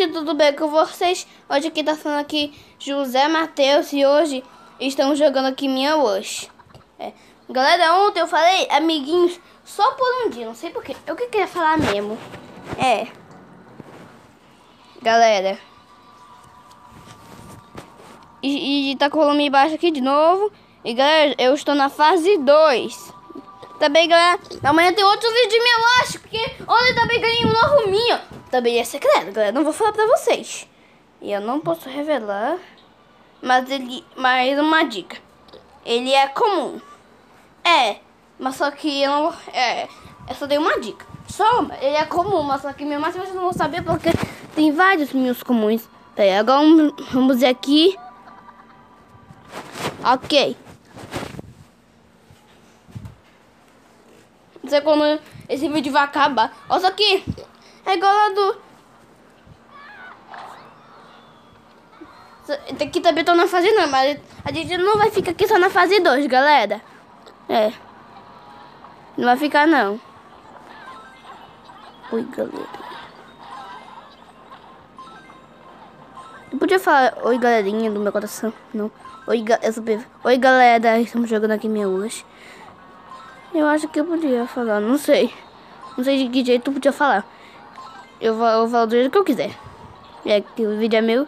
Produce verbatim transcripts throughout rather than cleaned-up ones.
gente, tudo bem com vocês? Hoje aqui tá falando aqui José Matheus e hoje estamos jogando aqui Minha Wish. É. Galera, ontem eu falei amiguinhos só por um dia, não sei porquê. Eu que queria falar mesmo. É. Galera. E, e tá com o volume baixo aqui de novo. E galera, eu estou na fase dois. Também, galera, amanhã tem outro vídeo de Minha Wish, porque ontem também ganhei um novo Minha. Também é secreto, galera, não vou falar pra vocês. E eu não posso revelar. Mas ele, mais uma dica. Ele é comum. É, mas só que eu não, é, eu só dei uma dica. Só uma, ele é comum, mas só que minha mãe vocês não vão saber porque tem vários Minhos comuns. Peraí, agora vamos ver aqui. Ok. Não sei quando esse vídeo vai acabar. Olha isso aqui. É igual lá do... Aqui também tô na fase não, mas a gente não vai ficar aqui só na fase dois, galera. É. Não vai ficar não. Oi, galera. Eu podia falar oi, galerinha do meu coração. Não. Oi, ga... oi galera. Estamos jogando aqui Minha Wish. Eu acho que eu podia falar, não sei. Não sei de que jeito eu podia falar. Eu vou, eu vou falar do jeito que eu quiser. É que o vídeo é meu.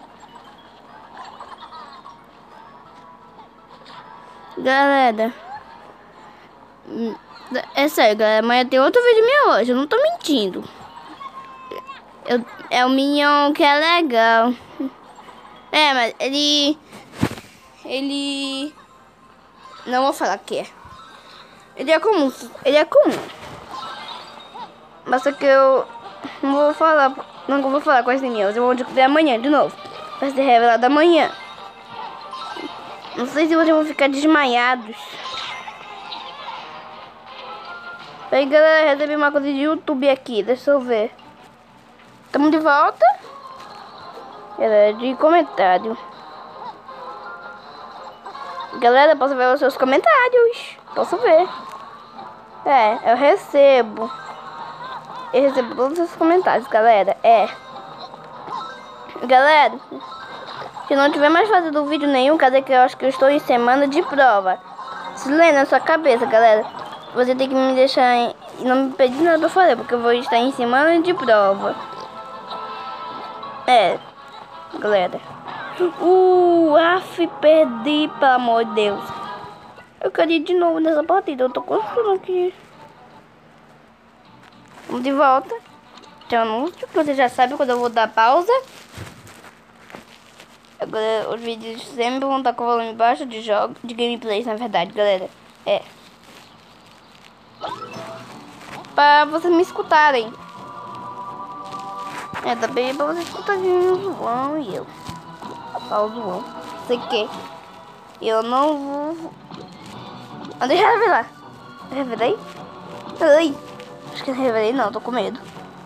Galera. É sério, galera. Amanhã tem outro vídeo meu hoje. Eu não tô mentindo. Eu, é o Minion que é legal. É, mas ele... Ele... Não vou falar o que é. Ele é comum, ele é comum. Mas só que eu não vou falar, não vou falar com esse Minhos. Eu vou descobrir amanhã de novo. Vai ser revelado amanhã. Não sei se vocês vão ficar desmaiados. Aí galera, recebi uma coisa de YouTube aqui, deixa eu ver. Estamos de volta. Galera, de comentário. Galera, posso ver os seus comentários. Posso ver. É, eu recebo. Eu recebo todos os comentários, galera. É. Galera, se não tiver mais fazendo vídeo nenhum, cadê que eu acho que eu estou em semana de prova? Se lê na sua cabeça, galera. Você tem que me deixar em... e não me pedir nada pra fazer, porque eu vou estar em semana de prova. É, galera. Uh, af, perdi, pelo amor de Deus. Eu quero ir de novo nessa partida, eu tô gostando aqui. Vamos de volta. Tem um anúncio que você já sabe quando eu vou dar pausa. Agora os vídeos sempre vão estar com o volume baixo de jogos, de gameplays, na verdade, galera. É. Pra vocês me escutarem. É, também pra vocês escutarem o João e eu. Só o João. Sei que eu não vou... Ah, deixa eu revelar. Revelei? Ai. Acho que não revelei não, tô com medo.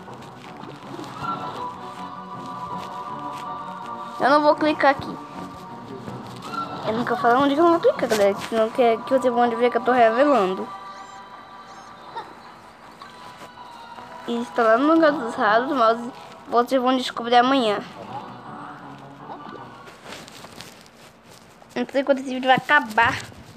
Eu não vou clicar aqui. Eu nunca falo onde que eu não vou clicar, galera. Senão que, que vocês vão ver que eu tô revelando. E está lá no lugar dos raros, mas vocês vão descobrir amanhã. Não sei quando esse vídeo vai acabar.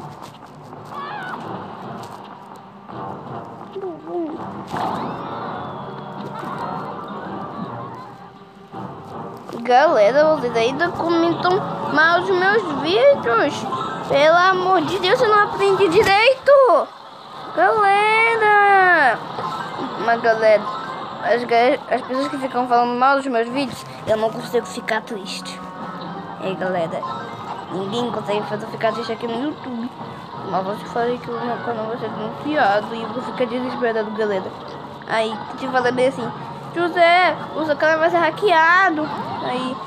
Galera, vocês ainda comentam mal os meus vídeos. Pelo amor de Deus, eu não aprendi direito. Galera. Mas galera, as, as pessoas que ficam falando mal dos meus vídeos, eu não consigo ficar triste. E aí, galera, ninguém consegue fazer eu ficar triste aqui no YouTube. Mas você falei que o meu canal vai ser denunciado e eu vou ficar desesperado, galera. Aí, te falei bem assim, José, o seu canal vai ser hackeado. Aí,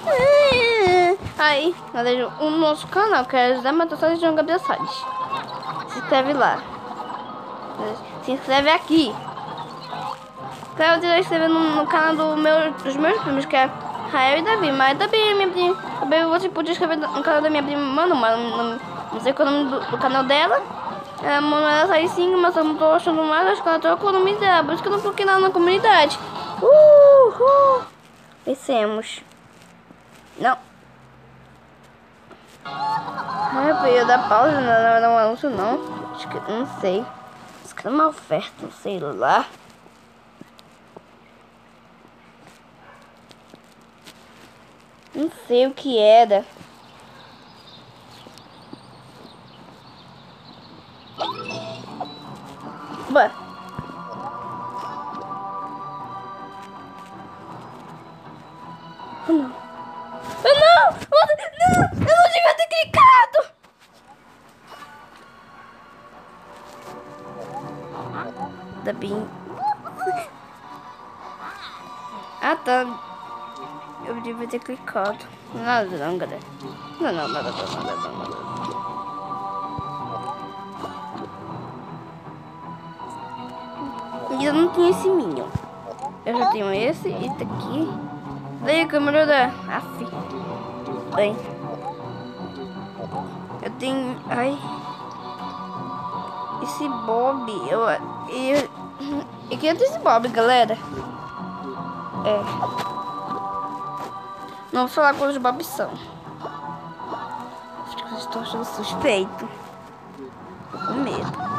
aí, galera, o nosso canal, que é José Matheus de João Gabriel Salles. Se inscreve lá. Se inscreve aqui. Pra eu se inscrever no, no canal do meu, dos meus primos, que é Rael e Davi. Mas também minha prima, também você podia inscrever no canal da minha prima, mano, mas não, não sei qual é o nome do, do canal dela. É, Manuela sai sim, mas eu não tô achando mais, acho que ela trocou o nome dela, por isso que eu não coloquei nada na comunidade. Uhul! Pensemos. Não. Ah, eu ia dar pausa, não era um anúncio, não. Acho que, não sei. Acho que era uma oferta, não sei lá. Não sei o que era. Ué. Oh, não. Oh, não! Oh, não! Eu não devia ter clicado! Ainda bem. Ah, tá. Eu devia ter clicado. Nada não, galera. Não, não, nada, nada, nada, nada, nada. E eu não tinha esse Minion. Eu já tenho esse e tá aqui. Daí, câmera da... Aff. Bem. Eu tenho... Ai. Esse Bob. Eu... Eu, eu queria ter esse Bob, galera. É. Não vou falar quantos Bob são. Acho que vocês estão achando suspeito. Tô com medo.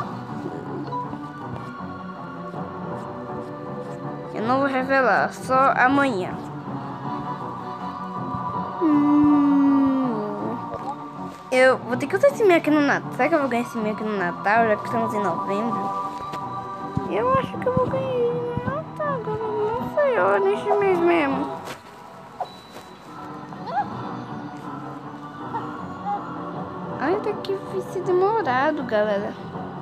Eu não vou revelar, só amanhã. Hum, eu vou ter que usar esse meu aqui no Natal. Será que eu vou ganhar esse meu aqui no Natal, já que estamos em novembro? Eu acho que eu vou ganhar no Natal, não sei, ó, neste mês mesmo. Ai, tá que vai ser demorado, galera.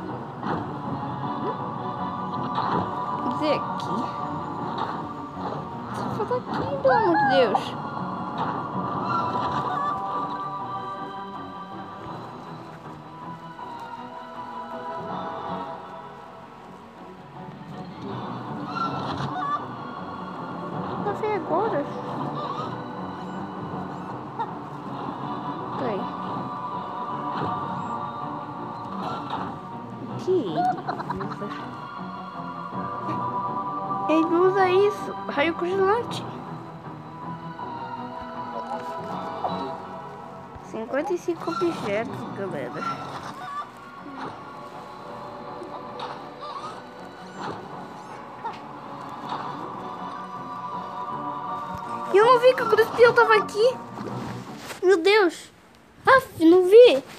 Quer dizer, aqui. Falta aqui, pelo amor de Deus. Vai ver agora. Peraí. Que ele usa? Ele usa isso. Raio congelante. cinquenta e cinco objetos, galera. E eu não vi que o Crispiel tava aqui. Meu Deus. Aff, não vi. Meu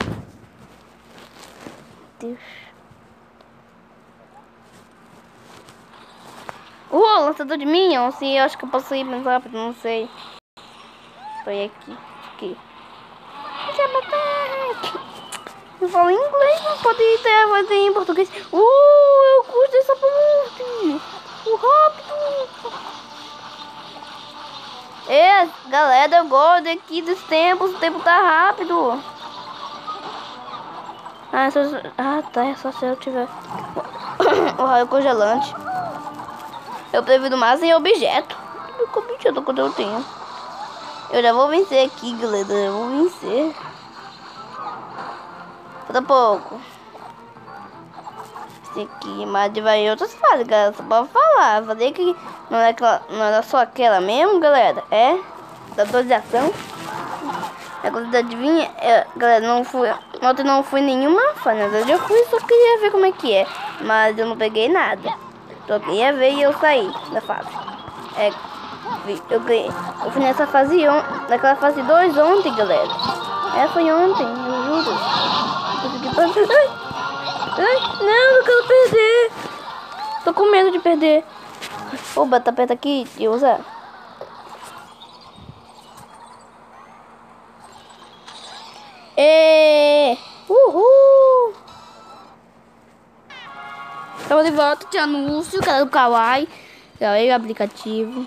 Deus. Oh, lançador de Minion. Sim, eu acho que eu posso ir mais rápido, não sei. Foi aqui. Aqui. Eu falo em inglês, não pode ter a voz em português. Uh, eu curto essa parte. Uh, rápido. É, galera, eu gosto aqui dos tempos. O tempo tá rápido. Ah, só, ah tá, é só se eu tiver o raio congelante. Eu prefiro mais em objeto. Que objeto que eu tenho? Eu já vou vencer aqui, galera. Eu vou vencer. Falta pouco. Esse aqui, mas vai em outras fases, galera. Só pode falar. Falei que não era, aquela, não era só aquela mesmo, galera. É? Da atualização. Agora da adivinha, é, galera, não fui. Ontem não fui nenhuma fase. Na verdade, eu fui, só queria ver como é que é. Mas eu não peguei nada. Só queria ver e eu saí da fase. É. Eu ganhei. Eu fui nessa fase on, naquela fase dois ontem, galera. É, foi ontem, eu juro. Eu fiquei passando. Ai, ai, não, eu quero perder. Tô com medo de perder. Oba, tá perto aqui de usar. E uhul. Tava de volta de anúncio, cara do Kawaii. Kawaii, o aplicativo.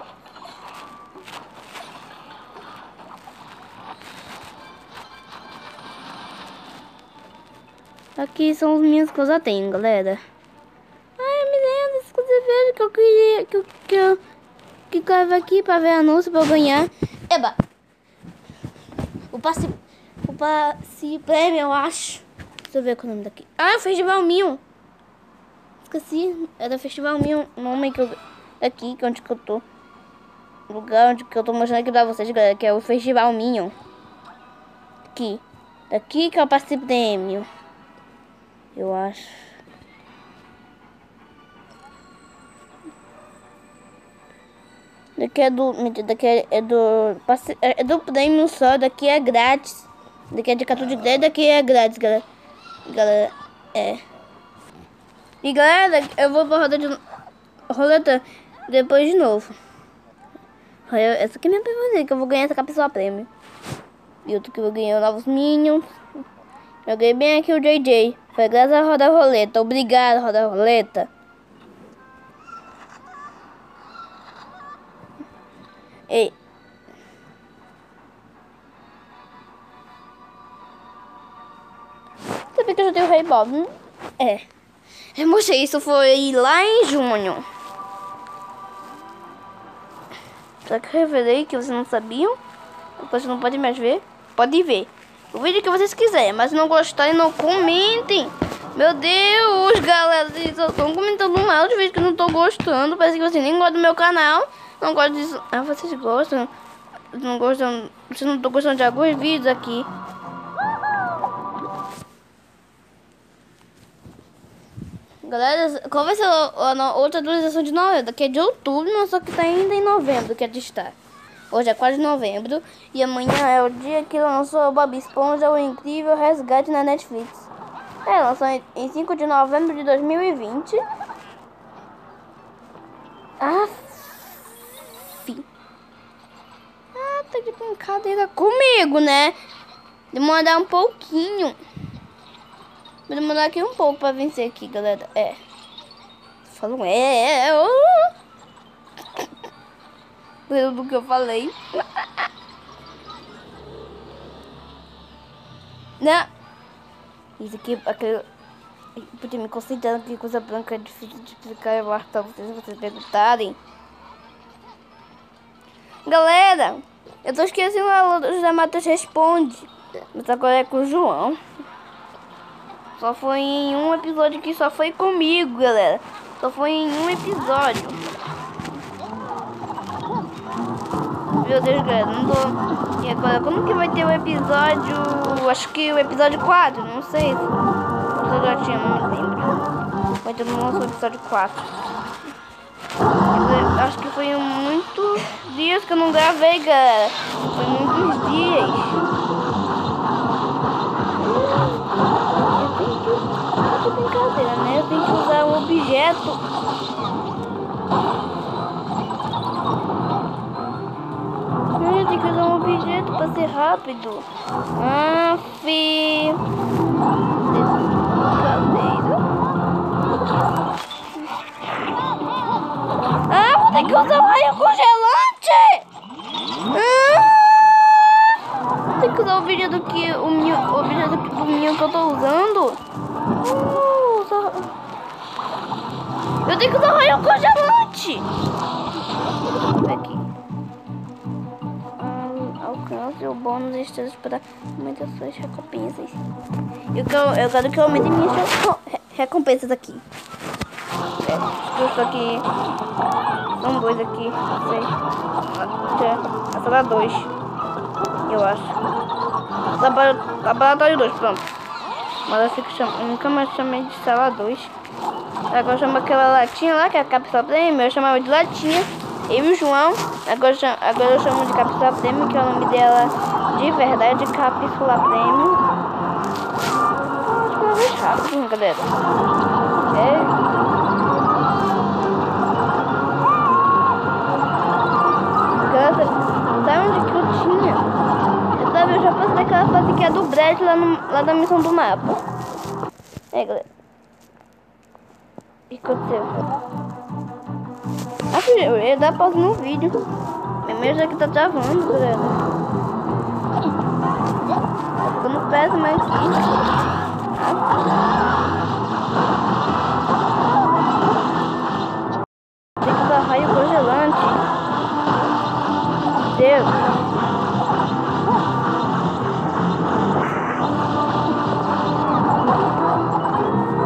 Aqui são os meninos que eu já tenho, galera. Ai, me lembro, exclusivo que eu queria, que eu, que eu, que eu tava aqui pra ver anúncio pra eu ganhar. Eba! O passe, o passe prêmio, eu acho. Deixa eu ver qual é o nome daqui. Ah, o Festival Mil. Esqueci, era Festival Mil, o nome que eu, aqui, que é onde que eu tô. lugar onde que eu tô mostrando aqui pra vocês, galera, que é o Festival Minion. Aqui. Daqui que é o passe prêmio. Eu acho. Daqui é do. Daqui é, é do. É do prêmio só. Daqui é grátis. Daqui é de cartão de crédito. Daqui é grátis, galera. Galera. É. E galera, eu vou pra roda de. Roleta depois de novo. Essa aqui é minha preferida, que eu vou ganhar essa capsula prêmio. E outro que eu ganhei novos Minions. Eu ganhei bem aqui o J J. Foi graças a roda roleta. Obrigado, roda roleta. Ei. Sabia que eu já tenho o Rei Bob? É. Eu mostrei isso, foi lá em junho. Será que eu revelei que vocês não sabiam? Depois não pode mais ver? Pode ver. O vídeo que vocês quiserem, mas se não gostarem, não comentem. Meu Deus, galera, vocês só estão comentando mal de vídeo que eu não tô gostando. Parece que vocês nem gostam do meu canal. Não gostam disso. Ah, vocês gostam? Não gostam? Vocês não estão gostando de alguns vídeos aqui. Galera, qual vai ser a, a outra atualização de novembro? Que é de outubro, mas só que tá ainda em novembro, que é de estar. Hoje é quase novembro e amanhã é o dia que lançou o Bob Esponja, o incrível resgate na Netflix. É, lançou em cinco de novembro de dois mil e vinte. Ah, fi. Ah, tá de brincadeira comigo, né? Demorar um pouquinho. Vou demorar aqui um pouco pra vencer aqui, galera. É. Falam, é, é, oh. Pelo que eu falei. Não. Isso aqui, aquele... Podia me concentrar que coisa branca é difícil de explicar. Eu acho pra vocês, vocês perguntarem. Galera, eu tô esquecendo a José Matheus Responde. Mas agora é com o João. Só foi em um episódio que só foi comigo, galera. Só foi em um episódio. Meu Deus, galera, não tô... E agora, como que vai ter o episódio... Acho que o episódio quatro, não sei. Eu já tinha, não me lembro. Vai ter um o episódio quatro. Eu acho que foi muitos dias que eu não gravei, galera. Foi muitos dias. Eu tenho que... Eu brincadeira, né? Eu tenho que usar um objeto... Eu tenho que usar um objeto pra ser rápido. Ah, fi. Ah, vou ter que usar o raio congelante. Ah, vou ter que usar o vídeo do que o meu, o vídeo do, do meu que eu tô usando. Uh, usar... Eu tenho que usar o raio congelante. Aqui. Alcance o bônus extras para aumentar suas recompensas. Eu quero, eu quero que eu aumente minhas recompensas aqui. É, eu estou aqui. São dois aqui. Não sei. Até a sala dois. Eu acho. Laboratório dois, pronto. Mas eu fico chamando. Nunca mais chamei de sala dois. Agora eu chamo aquela latinha lá, que é a cápsula prêmio. Eu chamava de latinha. Eu e o João, agora eu, chamo, agora eu chamo de Cápsula Prêmio, que é o nome dela de verdade, Cápsula Prêmio. Acho que é mais rápido, galera. É. Galera, sabe onde que eu tinha? Eu, sabe, eu já passei daquela fase que é do Brad lá, no, lá da missão do mapa. É, galera. O que aconteceu? Ah, filho, eu ia dar pausa no vídeo. Meu meio já que tá travando, galera. Tá ficando péssimo aqui. Tem que usar raio congelante. Deus.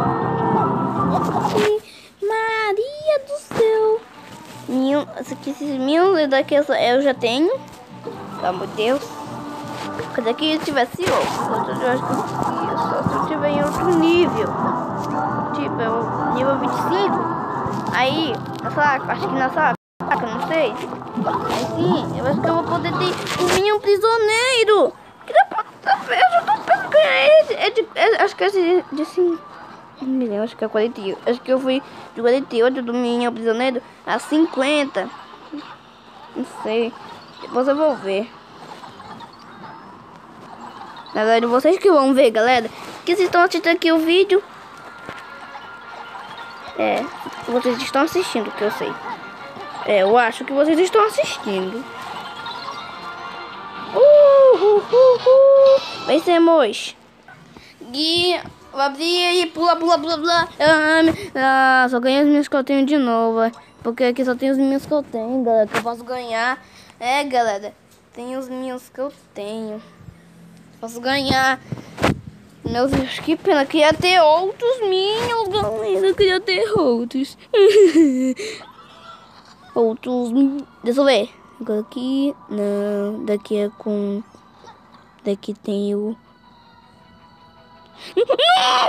Maria do céu. Esse aqui se esses mil daqui eu já tenho. Pelo amor de Deus. Porque daqui tivesse outro, eu acho que eu, só se eu tiver em outro nível. Tipo, eu, nível vinte e cinco. Aí, nessa, acho que nessa placa, não sei. Aí sim, eu acho que eu vou poder ter um Minion prisioneiro. Que dá pra, eu já tô pensando que é esse. É de, é, acho que é de, de cinco. Não me lembro, acho que é quarenta e oito. Acho que eu fui de quarenta e oito do Minion prisioneiro a cinquenta. Não sei. Depois eu vou ver. Na verdade, vocês que vão ver, galera. Que vocês estão assistindo aqui o vídeo. É, vocês estão assistindo, que eu sei. É, eu acho que vocês estão assistindo. Uh, uh, uh, uh. Vencemos. E abri e pula, pula, pula, pula. Ah, só ganhei os minhas que eu tenho de novo. Porque aqui só tem os minhas que eu tenho, galera. Que eu posso ganhar. É, galera. Tem os minhos que eu tenho. Posso ganhar. Meu Deus, que pena. Eu queria ter outros Minions, galera. Eu queria ter outros. Outros. Deixa eu ver. Agora aqui. Não. Daqui é com. Daqui tem o. Não!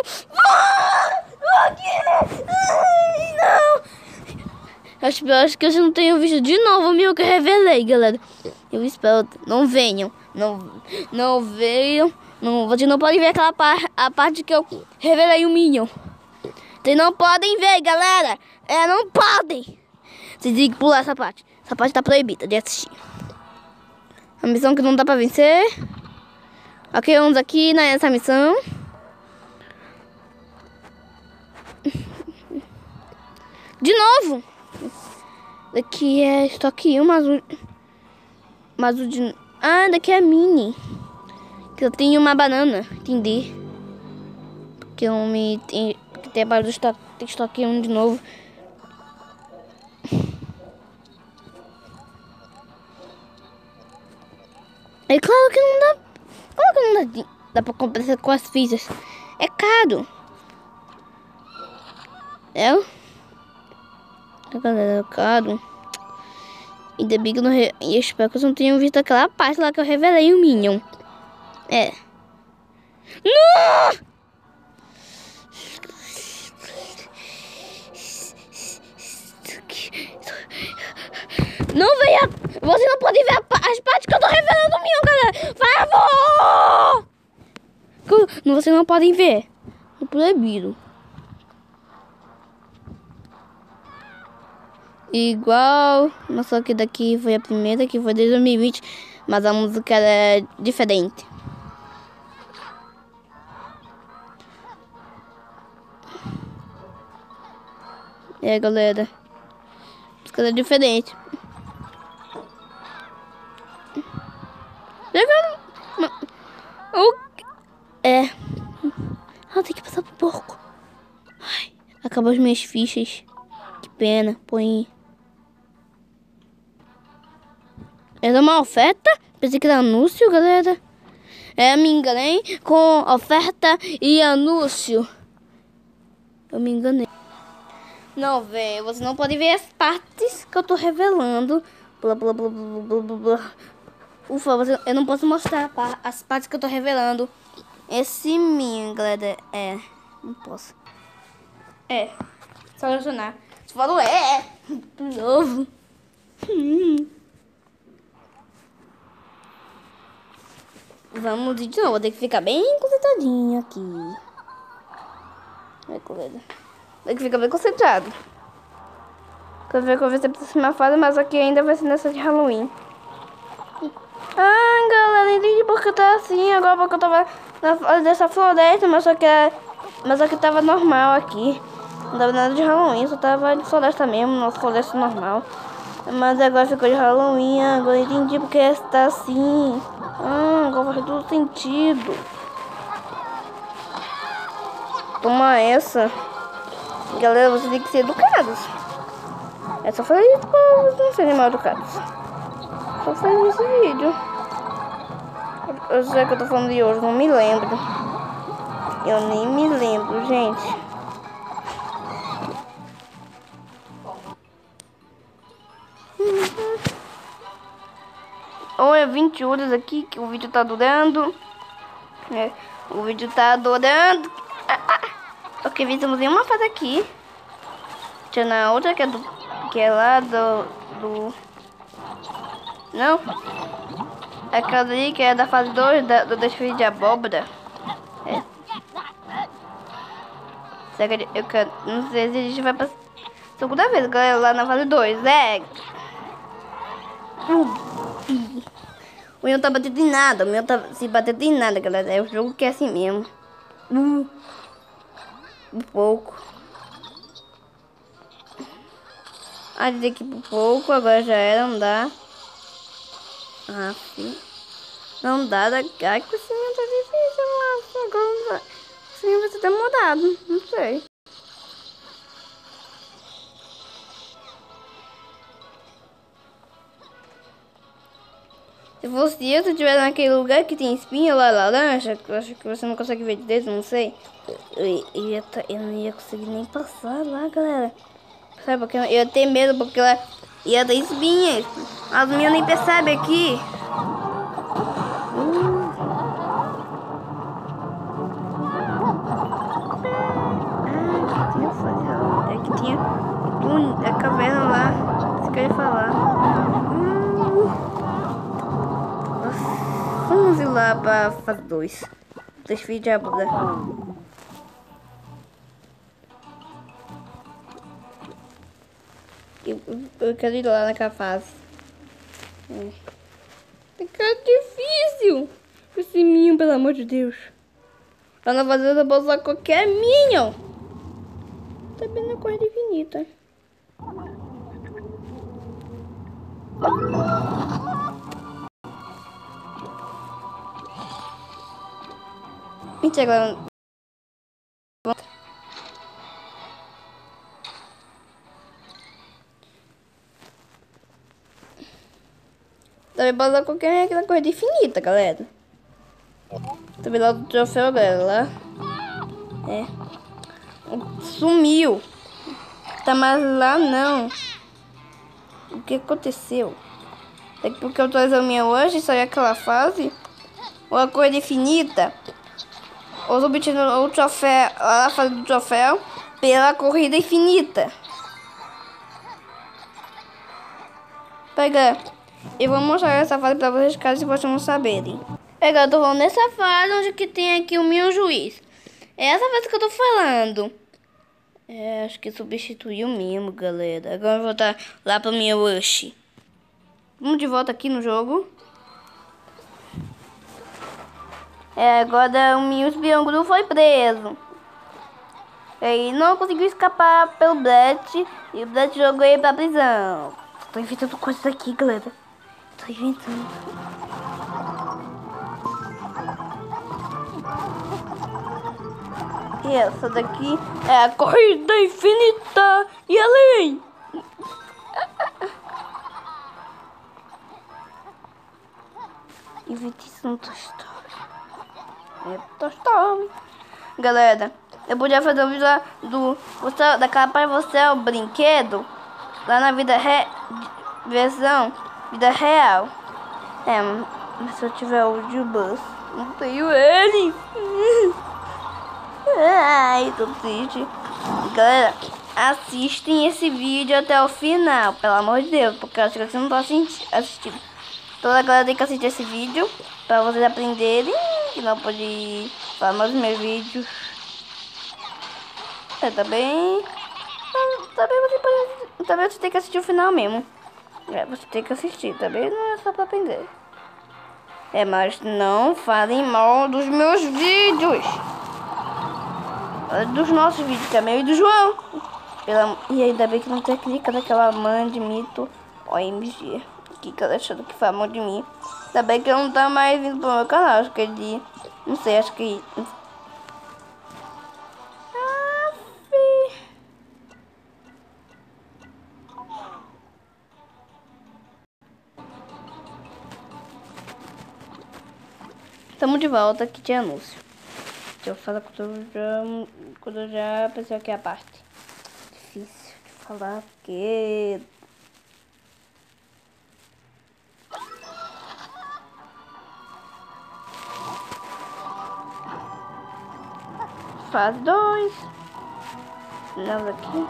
Não! Acho, acho que eu já não tenho visto de novo o meu que eu revelei, galera. Eu espero. Não venham. Não, não venham. Não, vocês não podem ver aquela parte, a parte que eu revelei o Minion. Vocês não podem ver, galera. É, não podem. Vocês têm que pular essa parte. Essa parte tá proibida de assistir. A missão que não dá pra vencer. Ok, vamos aqui nessa missão. De novo. Daqui é estoque um, mas o... Mas o de... Ah, daqui é mini. Que eu tenho uma banana, entendi. Porque eu me... Tem, porque tem para do estoque, tem estoque um de novo. É claro que não dá... Claro que não dá, dá pra comprar com as fichas. É caro. É? A galera, é caro. Ainda bem que eu não... Re... Eu espero que vocês não tenham visto aquela parte lá que eu revelei o Minion. É. Não! Não venha! Você não pode ver as partes que eu tô revelando o Minion, galera! Por favor! Vocês não podem ver. É proibido. Igual, mas só que daqui foi a primeira, que foi desde dois mil e vinte, mas a música era diferente. É, galera, a música era diferente. É, ah, tem que passar por porco. Ai, acabou as minhas fichas. Que pena, põe. Era uma oferta? Pensei que era anúncio, galera. É, me enganei com oferta e anúncio. Eu me enganei. Não, velho, você não pode ver as partes que eu tô revelando. Blá, blá, blá, blá, blá, blá. Ufa, você, eu não posso mostrar as partes que eu tô revelando. Esse minha, galera, é... Não posso. É, selecionar. Você falou é, de novo. Hum. Vamos de novo, vou ter que ficar bem concentradinho aqui. É, galera. Tem que ficar bem concentrado. Quero ver que eu vou ser pra cima fase, mas aqui ainda vai ser nessa de Halloween. Ah, galera, entendi porque tá assim agora, porque eu tava na fase dessa floresta, mas só que é, mas só que tava normal aqui. Não tava nada de Halloween, só tava de floresta mesmo, nossa floresta normal. Mas agora ficou de Halloween, agora entendi porque está assim. Ah, agora faz todo sentido. Toma essa. Galera, vocês têm que ser educados. É só fazer isso pra vocês não serem mal educados. Só fazer esse vídeo. Eu sei que eu tô falando de hoje, não me lembro. Eu nem me lembro, gente. ou é vinte horas aqui que o vídeo tá durando. É, o vídeo tá durando. Ah, ah. Ok, estamos em uma fase aqui. Tinha na outra que é, do, que é lá do, do... Não. Aquela ali que é da fase dois da, do desfile de abóbora. É. Será que eu quero... Não sei se a gente vai pra segunda vez, galera, lá na fase dois. É. O meu tá batendo em nada. O meu tá se batendo em nada, galera. É o jogo que é assim mesmo. Uh, um pouco. Ah, dizer que por pouco. Agora já era, não dá. Ah, sim. Não dá, da... Ai, que o cimento tá difícil, nossa. Agora não vai. O cimento vai ser demorado. Não sei. Se fosse eu, se eu estiver naquele lugar que tem espinha lá, laranja, que eu acho que você não consegue ver de dentro, não sei. Eu, eu, ia tá, eu não ia conseguir nem passar lá, galera. Sabe, porque eu ia ter medo, porque lá ia ter espinhas. As minhas nem percebem aqui. Uh. Ah, é que tinha um, a caverna lá. Isso que eu ia falar. Uh. Vamos ir lá pra fase dois. Desfile de abóbora. Eu, eu quero ir lá naquela fase. É. Fica difícil. Esse Minion, pelo amor de Deus. Lá na fazenda eu posso usar qualquer Minion. Também na corrida infinita. Mentira, agora... Também pode usar qualquer aqui na corrida infinita, galera. Também lá do troféu, galera. Lá. É. Sumiu. Tá mais lá, não. O que aconteceu? É que porque eu tô usando minha hoje, saiu aquela fase. Ou a corrida infinita. Ou obtendo o troféu, a fase do troféu pela corrida infinita. Pega, eu vou mostrar essa fase pra vocês, caso vocês não saberem. Pega, eu tô falando nessa fase onde que tem aqui o meu juiz. É essa fase que eu tô falando. É, acho que substituiu mesmo, galera. Agora eu vou voltar lá pra minha rush. Vamos de volta aqui no jogo. É, agora o meu espião Gru foi preso. Ele não conseguiu escapar pelo Brett. E o Brett jogou ele pra prisão. Tô inventando coisas aqui, galera. Tô inventando. E essa daqui é a corrida infinita e além. Invenção Toy Story. É Toy Story. Galera, eu podia fazer um vídeo lá do você, daquela para você o brinquedo lá na vida re, versão vida real. É, mas se eu tiver o de bus, não tenho ele. Ai, tô triste. Galera, assistem esse vídeo até o final, pelo amor de Deus, porque eu acho que você não tá assistindo. Toda a galera tem que assistir esse vídeo pra vocês aprenderem que não pode falar mais dos meus vídeos. É, também. Também você pode. Também você tem que assistir o final mesmo. É, você tem que assistir, também não é só pra aprender. É, mas não falem mal dos meus vídeos. Dos nossos vídeos também e do João. Pela... E ainda bem que não tem clica daquela mãe de mito O M G. Que ela achando que foi mal de mim. Ainda bem que ele não tá mais vindo pro meu canal. Acho que ele. Não sei, acho que. Ah, fi... Tamo de volta, que tinha anúncio. Deixa eu falar quando eu já, quando eu já pensei aqui a parte. Difícil de falar, porque... fase dois. Vamos aqui.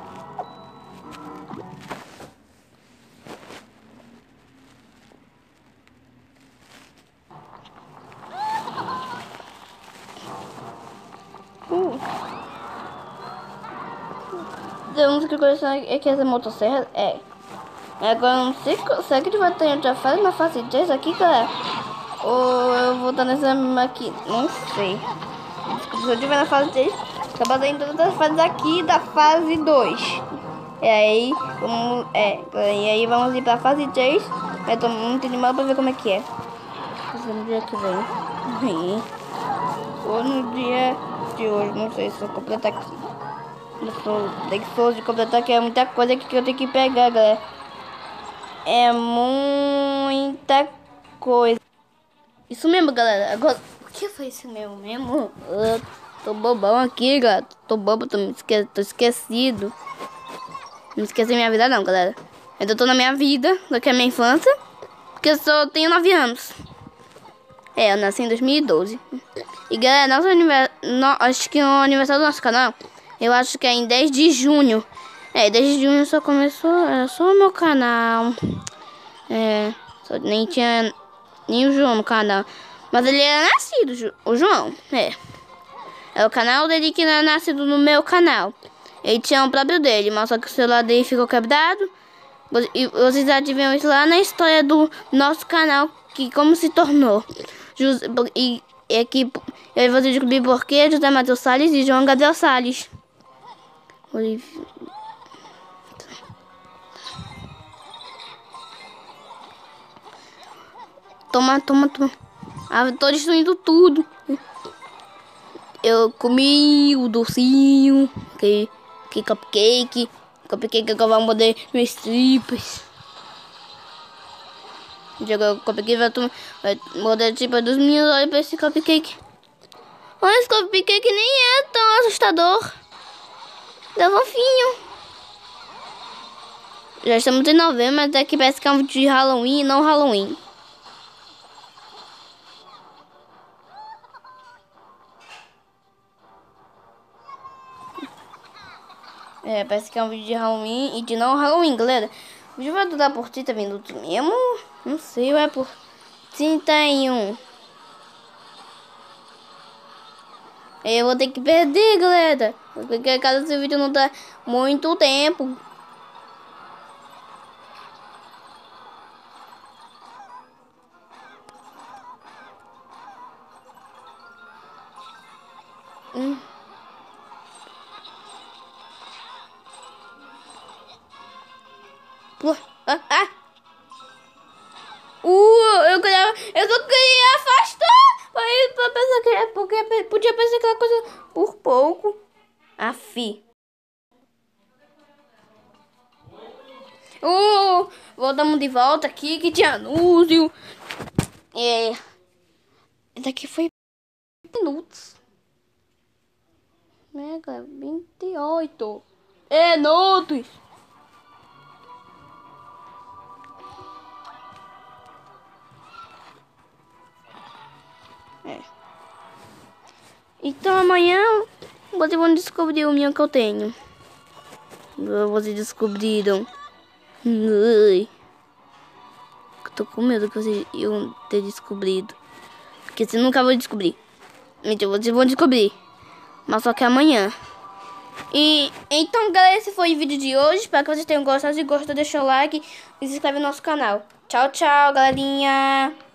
Uh. A única coisa é que essa motosserra é. Agora não sei. Será que a gente vai ter outra fase na fase três aqui, galera? Ou eu vou estar nessa aqui? Não sei. Se eu tiver na fase três, tá fazendo todas as fases aqui da fase dois. E aí, vamos. É, e aí vamos ir pra fase três. Eu tô muito animado pra ver como é que é. No dia que vem. Ou no dia de hoje, não sei se eu completar aqui. Eu sou, tem que for de completar que é muita coisa que eu tenho que pegar, galera. É muita coisa. Isso mesmo, galera. Agora, o que foi isso mesmo mesmo? Eu tô bobão aqui, galera. Tô bobo, tô, me esque... tô esquecido. Não esqueci minha vida não, galera. Ainda tô na minha vida, do que é minha infância. Porque eu só tenho nove anos. É, eu nasci em dois mil e doze. E galera, nosso anivers... no... acho que o aniversário do nosso canal, eu acho que é em dez de junho. É, dez de junho só começou, era só o meu canal. É, só nem tinha nem o João no canal. Mas ele era nascido, o João, é. É o canal dele que era nascido no meu canal. Ele tinha o próprio dele, mas só que o celular dele ficou quebrado. E vocês já tiveram isso lá na história do nosso canal, que como se tornou. E, e aqui eu vou descobrir por que José Matheus Salles e João Gabriel Salles. Olivia. Toma, toma, toma. Ah, eu tô destruindo tudo. Eu comi o docinho, que, que cupcake. Cupcake que eu vou morder meus tripas. Jogar o cupcake vai, vai morder a tripa dos meus olhos pra esse cupcake. Olha, esse cupcake nem é tão assustador. É fofinho. Já estamos em novembro, mas aqui parece que é um vídeo de Halloween e não Halloween. É, parece que é um vídeo de Halloween e de não Halloween, galera. O vídeo vai durar por trinta minutos mesmo? Não sei, ou é por trinta e um. Eu vou ter que perder, galera. Porque caso esse vídeo não dá muito tempo. Hum. Ah, ah. Uh, eu queria, eu só queria afastar pra, pra pensar que é porque podia pensar aquela coisa por pouco. Afi. Uh, voltamos de volta aqui que tinha anúncio. É. Esse aqui foi minutos. Mega vinte e oito minutos. É. Então amanhã vocês vão descobrir o meu que eu tenho. Vocês descobriram. Ai. Eu tô com medo que vocês iam ter descobrido. Porque vocês nunca vão descobrir. Então vocês vão descobrir. Mas só que amanhã. E então, galera, esse foi o vídeo de hoje. Espero que vocês tenham gostado. Se gostou, deixa o like e se inscreve no nosso canal. Tchau, tchau, galerinha.